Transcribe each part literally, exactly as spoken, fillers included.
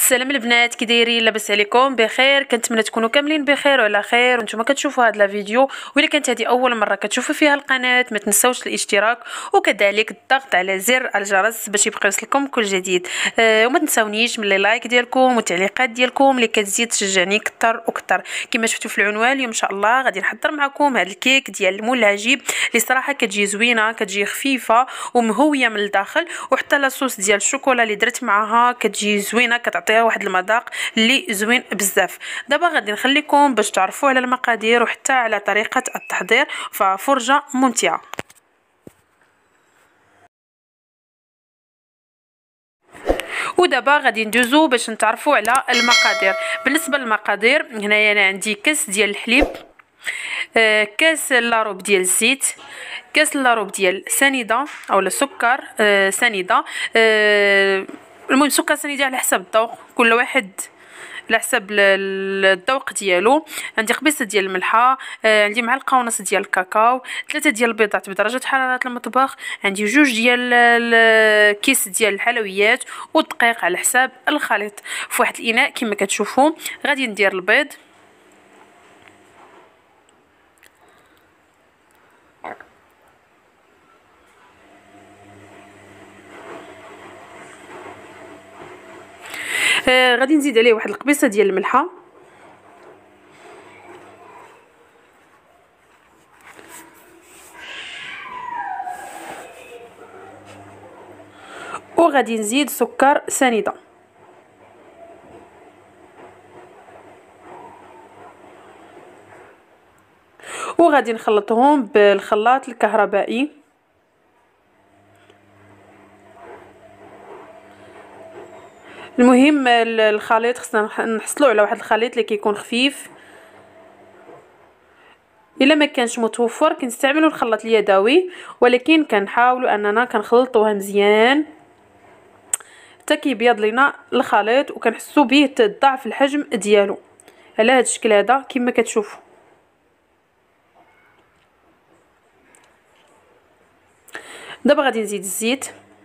السلام البنات، كي دايرين؟ لاباس عليكم؟ بخير. كنتمنى تكونوا كاملين بخير وعلى خير وانتم كتشوفوا هذا الفيديو. وإلا كانت هذه اول مره كتشوفوا فيها القناه، ما تنساوش الاشتراك وكذلك الضغط على زر الجرس باش يبقى يوصلكم كل جديد. أه وما تنساونيش من لايك ديالكم والتعليقات ديالكم اللي كتزيد تشجعني اكثر واكثر. كما شفتوا في العنوان، اليوم ان شاء الله غادي نحضر معكم هذا الكيك ديال الملاجب اللي صراحه كتجي زوينه، كتجي خفيفه ومهويه من الداخل، وحتى لاصوص ديال الشوكولا اللي درت معها كتجي زوينه، كتعطيها واحد المذاق اللي زوين بزاف. دابا غادي نخليكم باش تعرفوا على المقادير وحتى على طريقه التحضير، ففرجه ممتعه. ودابا غادي ندوزو باش نتعرفوا على المقادير. بالنسبه للمقادير، هنايا انا عندي كاس ديال الحليب، آه كاس لاروب ديال الزيت، كاس لاروب ديال سنيده اولا سكر آه سنيده، آه المهم سكر سنيده على حسب الذوق، كل واحد على حسب الذوق ديالو. عندي قبيصه ديال الملحه، آه عندي معلقه ونص ديال الكاكاو، ثلاثه ديال البيضات بدرجه حراره المطبخ، عندي جوج ديال الكيس ديال الحلويات، والدقيق على حساب الخليط. في واحد الاناء كما كتشوفوا غادي ندير البيض، آه غادي نزيد عليه واحد القبيصه ديال الملحه، وغادي نزيد سكر سنيده، وغادي نخلطهم بالخلاط الكهربائي. المهم الخليط خصنا نحصلوا على واحد الخليط اللي كيكون خفيف. الا ما كانش متوفر كنستعملوا الخلاط اليدوي، ولكن كنحاولوا اننا كنخلطوها مزيان حتى كيبيض لينا الخليط وكنحسوا به ضعف الحجم ديالو على هذا الشكل هذا كما كتشوفوا. دابا غادي نزيد الزيت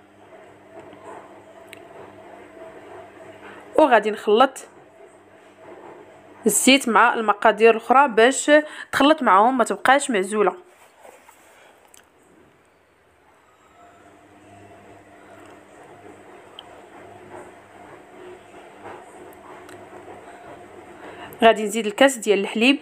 وغادي نخلط الزيت مع المقادير الاخرى باش تخلط معهم ما تبقاش معزوله. غادي نزيد الكاس ديال الحليب،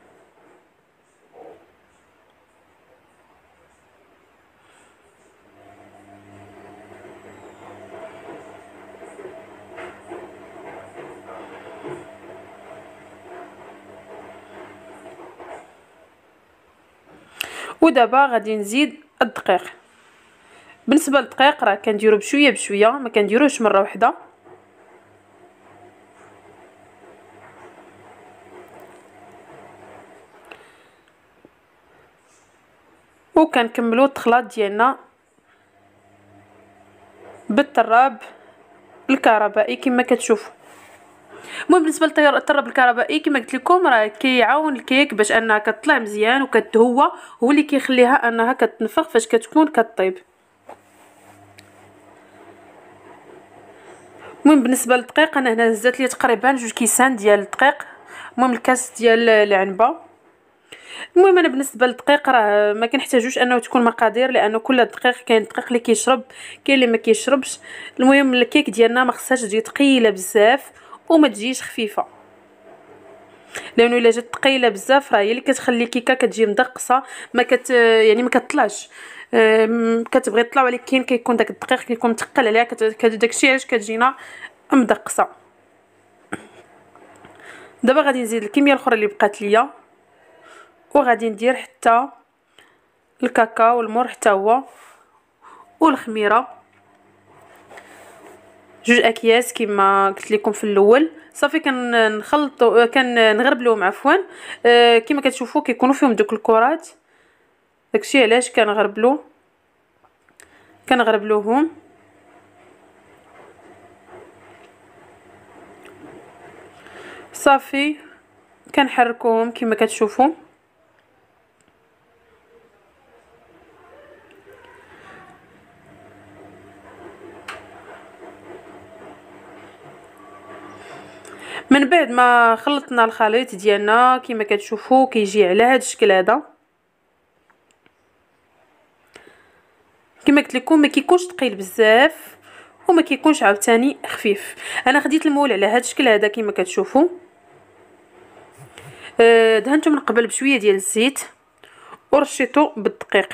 ودابا غادي نزيد الدقيق. بالنسبه للدقيق راه كنديرو بشويه بشويه، ما كنديروش مره واحده، وكنكملوا التخلاط ديالنا بالطراب الكهربائي كما كتشوفوا. المهم بالنسبه للطراب الكهربائي كما قلت لكم راه كيعاون الكيك باش انها كتطلع مزيان وكتهوى، هو اللي كيخليها انها كتنفخ فاش كتكون كطيب. المهم بالنسبه للدقيق انا هنا هزات لي تقريبا جوج كيسان ديال الدقيق، المهم الكاس ديال العنبه. المهم انا بالنسبه للدقيق راه ما كنحتاجوش انه تكون مقادير، لانه كل دقيق كاين الدقيق اللي كيشرب كاين اللي ما كيشربش. المهم الكيك ديالنا ما خصهاش تجي ثقيله بزاف وما تجيش خفيفه، لانه الا جات ثقيله بزاف راه هي اللي كتخلي الكيكه كتجي مدقصه، ما كت يعني ما كتطلعش، كتبغي تطلع ولكن كيكون داك الدقيق كيكون مثقل عليها، داكشي علاش كتجينا مدقصه. دابا غادي نزيد الكميه الاخرى اللي بقات ليا، وغادي ندير حتى الكاكاو والمر حتى هو، والخميره جوج اكياس كما قلت لكم في الاول. صافي كنخلطوا كنغربلوهم عفوا، آه كما كتشوفوا كيكونوا فيهم دوك الكرات، داكشي علاش كنغربلو كنغربلوهم. صافي كنحركوهم كما كتشوفوا. من بعد ما خلطنا الخليط ديالنا كما كتشوفوا كيجي على هذا الشكل هذا. كما قلت لكم ما كيكونش ثقيل بزاف وما كيكونش عاوتاني خفيف. انا خديت المول على هذا الشكل هذا كما كتشوفوا. أه دهنته من قبل بشويه ديال الزيت ورشيته بالدقيق.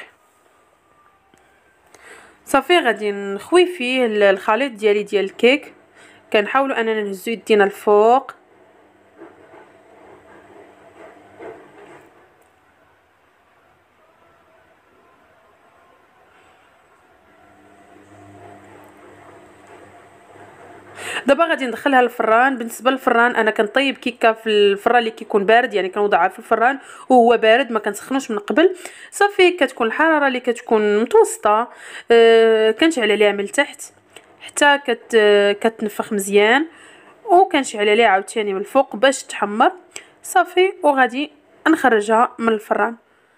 صافي غادي نخوي فيه الخليط ديالي ديال الكيك. كنحاولوا اننا نهزو يدينا الفوق. دابا غادي ندخلها للفران. بالنسبه للفران انا كنطيب كيكه في الفران اللي كيكون بارد، يعني كنوضعها في الفران وهو بارد ما كنسخنوش من قبل. صافي كتكون الحراره اللي كتكون متوسطه، أه كنشعل عليها من التحت حتى كت كتنفخ مزيان وكنشعل عليها عاوتاني من الفوق باش تحمر. صافي وغادي نخرجها من الفران.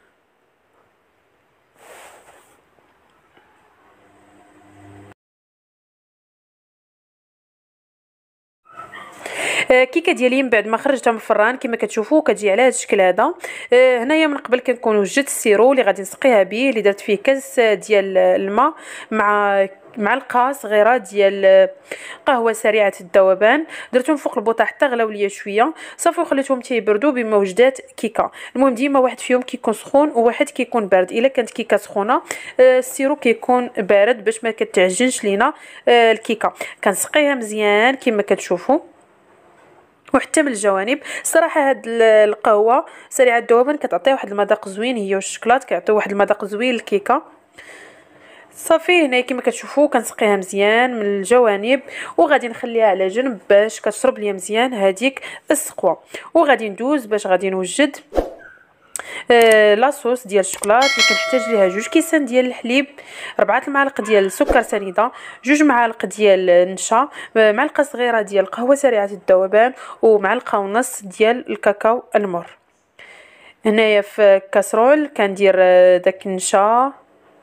كيكه ديالي من بعد ما خرجتها من الفران كما كتشوفوا كتجي على هذا الشكل هذا. هنايا من قبل كنكون وجدت السيرو اللي غادي نسقيها به، اللي درت فيه كاس ديال الماء مع معلقه صغيره ديال قهوه سريعه الذوبان. درتهم فوق البوطه حتى غلاو ليا شويه. صافي وخليتهم تيبردوا بموجدات كيكه. المهم ديما واحد فيهم كيكون سخون وواحد كيكون بارد. الا كانت كيكه سخونه السيرو كيكون بارد باش ما كتعجنش لينا الكيكه. كنسقيها مزيان كما كتشوفوا وحتى من الجوانب. صراحه هاد القهوه سريعه الذوبان كتعطي واحد المذاق زوين، هي والشكلاط كيعطيو واحد المذاق زوين للكيكه. صافي هنا كما كتشوفوا كنسقيها مزيان من الجوانب وغادي نخليها على جنب باش كتشرب ليا مزيان هذيك السقوه. وغادي ندوز باش غادي نوجد آه لاصوص ديال الشوكولات اللي كنحتاج ليها جوج كيسان ديال الحليب، ربعة المعالق ديال السكر سنيده، جوج معالق ديال النشا، معلقه صغيره ديال القهوه سريعه الذوبان ومعلقه ونص ديال الكاكاو المر. هنايا في كاسرول كندير داك النشا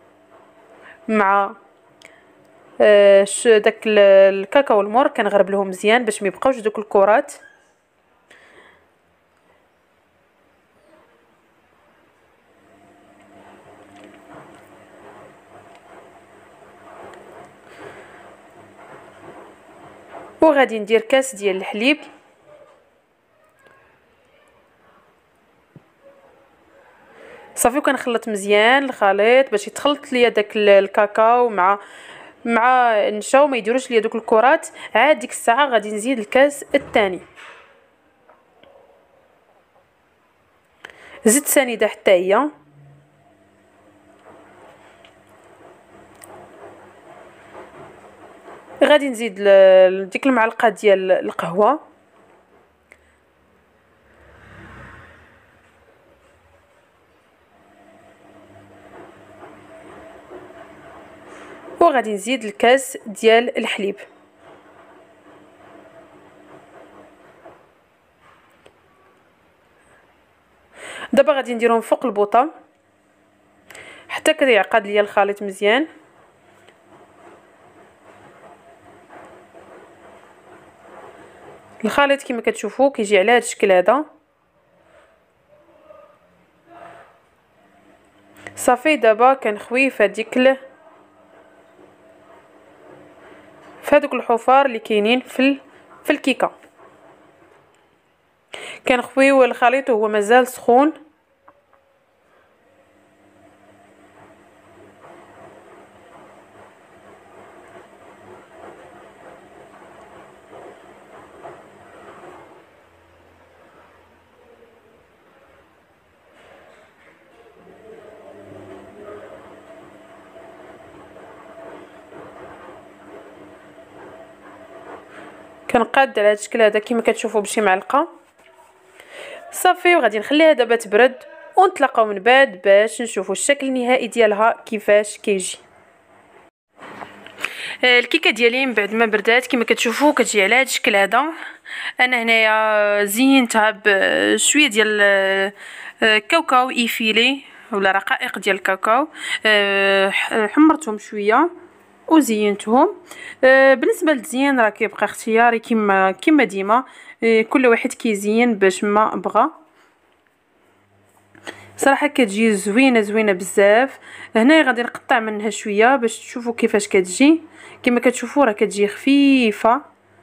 مع آه داك الكاكاو المر كنغرب لهم مزيان باش ما يبقاوش دوك الكرات. وغادي ندير كاس ديال الحليب. صافي وكنخلط مزيان الخليط باش يتخلط ليا داك الكاكاو مع مع النشا وما يديروش ليا دوك الكرات. عاد ديك الساعه غادي نزيد الكاس الثاني زيت سنيده حتى هي. غادي نزيد ديك المعلقه ديال القهوه وغادي نزيد الكاس ديال الحليب. دابا غادي نديرهم فوق البوطه حتى كيعقد ليا الخليط مزيان. الخليط كما كتشوفوا كيجي على هذا الشكل هذا. صافي دابا كنخوي في هذيك في هذوك الحفار اللي كاينين في في الكيكه. كنخويو الخليط وهو مازال سخون. كنقاد على هذا الشكل هذا كما كتشوفوا بشي معلقه. صافي وغادي نخليها دابا تبرد ونتلاقاو من بعد باش نشوفوا الشكل النهائي ديالها كيفاش كيجي. الكيكه ديالي من بعد ما بردات كما كتشوفوا كتجي على هذا الشكل هذا. انا هنايا زينتها بشويه ديال كاوكاو ايفيلي ولا رقائق ديال الكاكاو، حمرتهم شويه وزينتهم. آه بالنسبه للتزيين راه كيبقى اختياري كما كما ديما. آه كل واحد كيزين باش ما بغى. صراحه كتجي زوينه زوينه بزاف. هنا غادي نقطع منها شويه باش تشوفوا كيفاش كتجي. كما كتشوفوا راه كتجي خفيفه.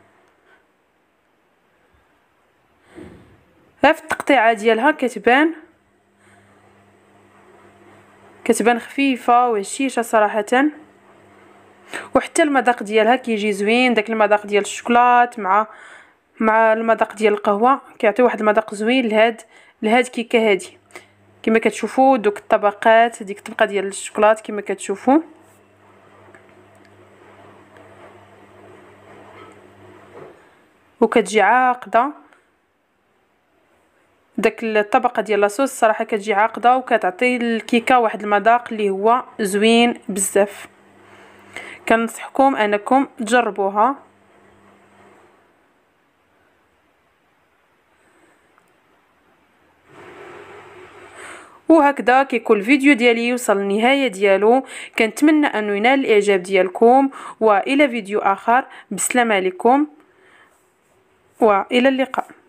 ها في التقطيعه ديالها كتبان كتبان خفيفه وهشيشه صراحه. وحتى المذاق ديالها كيجي زوين، داك المذاق ديال الشوكولات مع مع المذاق ديال القهوه كيعطي واحد المذاق زوين لهاد لهاد كيكه هادي. كما كتشوفوا دوك الطبقات، ديك الطبقه ديال الشوكولات كما كتشوفوا. وكتجي عاقده داك الطبقه ديال لاصوص صراحه كتجي عاقده وكتعطي الكيكه واحد المذاق اللي هو زوين بزاف. كنصحكم انكم تجربوها. وهكذا كيكون الفيديو ديالي وصل للنهايه ديالو. كنتمنى انه ينال الاعجاب ديالكم، والى فيديو اخر. بسلامه عليكم والى اللقاء.